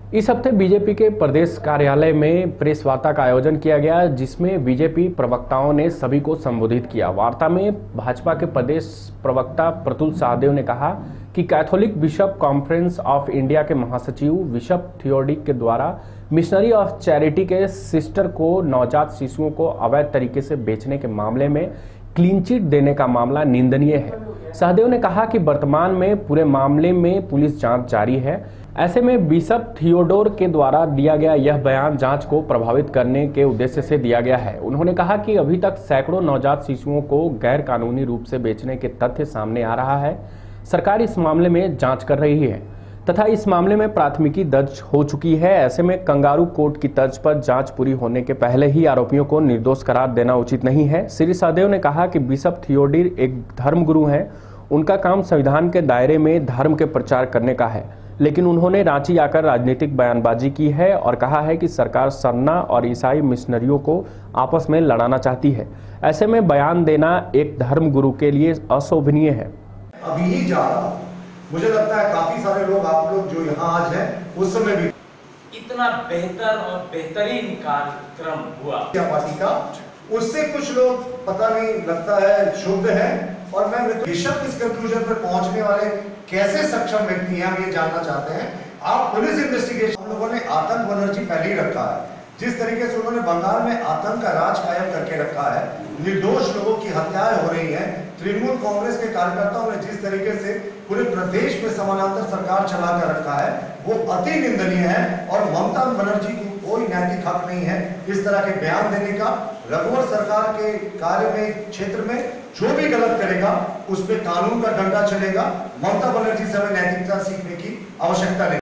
इस हफ्ते बीजेपी के प्रदेश कार्यालय में प्रेस वार्ता का आयोजन किया गया, जिसमें बीजेपी प्रवक्ताओं ने सभी को संबोधित किया। वार्ता में भाजपा के प्रदेश प्रवक्ता प्रतुल सहदेव ने कहा कि Catholic bishop conference of India के महासचिव बिशप थियोडिक के द्वारा मिशनरी ऑफ चैरिटी के सिस्टर को नवजात शिशुओं को अवैध तरीके से बेचने के मामले में क्लीन चिट देने का मामला निंदनीय है। सहदेव ने कहा कि वर्तमान में पूरे मामले में पुलिस जांच जारी है। ऐसे में बिशप थियोडोर के द्वारा दिया गया यह बयान जांच को प्रभावित करने के उद्देश्य से दिया गया है। उन्होंने कहा कि अभी तक सैकड़ों नवजात शिशुओं को गैर कानूनी रूप से बेचने के तथ्य सामने आ रहा है। सरकार इस मामले में जांच कर रही है तथा इस मामले में प्राथमिकी दर्ज हो चुकी है। ऐसे में कंगारू कोर्ट की तर्ज पर जांच पूरी होने के पहले ही आरोपियों को निर्दोष करार देना उचित नहीं है। श्री सहदेव ने कहा कि बिशप थियोडोर एक धर्मगुरु हैं। उनका काम संविधान के दायरे में धर्म के प्रचार करने का है, लेकिन उन्होंने रांची आकर राजनीतिक बयानबाजी की है और कहा है कि सरकार सरना और ईसाई मिशनरियों को आपस में लड़ाना चाहती है। ऐसे में बयान देना एक धर्मगुरु के लिए अशोभनीय है। अभी ही जा रहा, मुझे लगता है काफी सारे लोग, आप लोग जो यहाँ आज हैं, उस समय भी इतना बेहतर और बेहतरीन कार्यक्रम हुआ पार्टी का, उससे कुछ लोग पता नहीं लगता है शुद्ध है। और मैं बिशप इस कंक्लूजन पर पहुंचने वाले कैसे सक्षम व्यक्ति हैं, हम ये जानना चाहते हैं। आप पुलिस इन्वेस्टिगेशन, हम लोगों ने आतंक बनर्जी पहले ही रखा है। जिस तरीके से उन्होंने बंगाल में आतंक का राज कायम करके रखा है, निर्दोष लोगों की हत्याएं हो रही हैं, तृणमूल कांग्रेस के कार्यकर्ताओं ने जिस तरीके से पूरे प्रदेश में समानांतर सरकार चला कर रखा है, वो अति निंदनीय है। और ममता बनर्जी को कोई नैतिक हक नहीं है इस तरह के बयान देने का। रघुवर सरकार के कार्य में, क्षेत्र में जो भी गलत करेगा उस पर कानून का डंडा चलेगा। ममता बनर्जी से हमें नैतिकता सीखने की आवश्यकता नहीं।